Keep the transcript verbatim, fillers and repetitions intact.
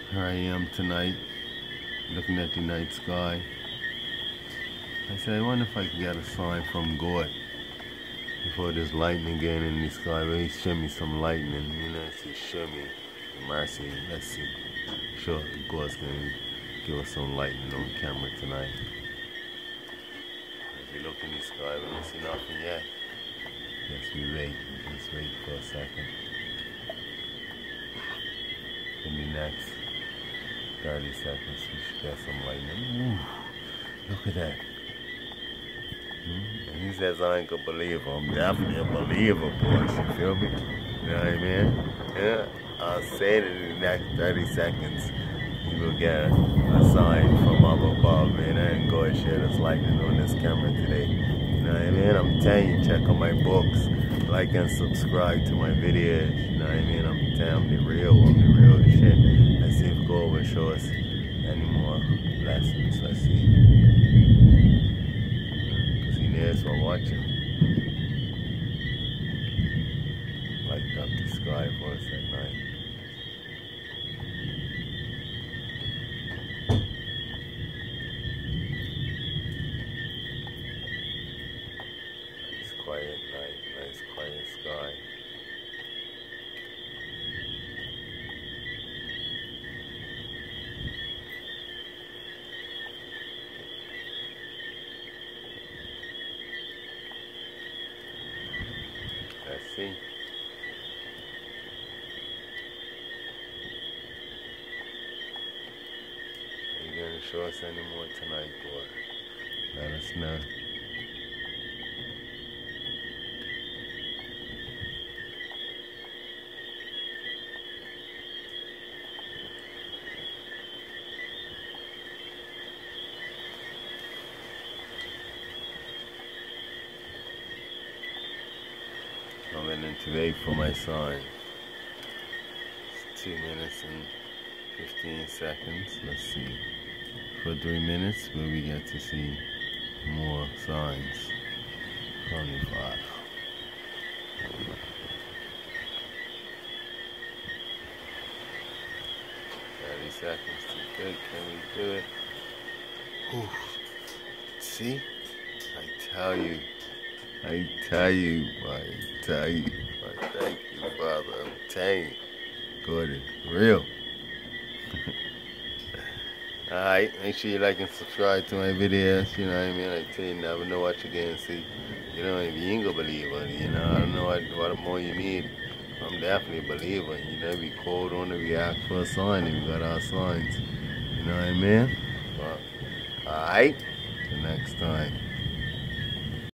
Here I am tonight, looking at the night sky. I said, I wonder if I can get a sign from God before there's lightning again in the sky. Well, he show me some lightning, you know, he show me mercy. Let's see. Sure, God's gonna give us some lightning on camera tonight. As we look in the sky, we don't see nothing yet. Yes, we wait. Let's wait for a second. In the next thirty seconds, we should get some lightning. Ooh, look at that. Hmm? And he says I ain't a believer. I'm definitely a believer, boys. You feel me? You know what I mean? Yeah. I'll say that in the next thirty seconds, you will get a sign from up above, man. And God share this lightning on this camera today. You know what I mean? I'm telling you, check out my books. Like and subscribe to my videos. You know what I mean? I'm telling you, I'm the real, I'm the real shit. Let's see if God will show us any more lessons. Let's see. Because he knows we're watching. Light up the sky for us at night. Nice quiet night, nice quiet sky. Let's see. Are you going to show us any more tonight, boy? Let us know. I'm going to wait for my sign. It's two minutes and fifteen seconds. Let's see. For three minutes, will we get to see more signs? twenty-five. thirty seconds too good. Can we do it? Whew. See? I tell you. I tell you, I tell you, I thank you, Father. I'm telling you, God is real. Alright, make sure you like and subscribe to my videos, you know what I mean? I tell you, you never know what you're going to see. You know, if you ain't a believer, you know, I don't know what, what more you need. I'm definitely a believer. You know, we called on to react for a sign, and we got our signs. You know what I mean? Well, alright, till next time.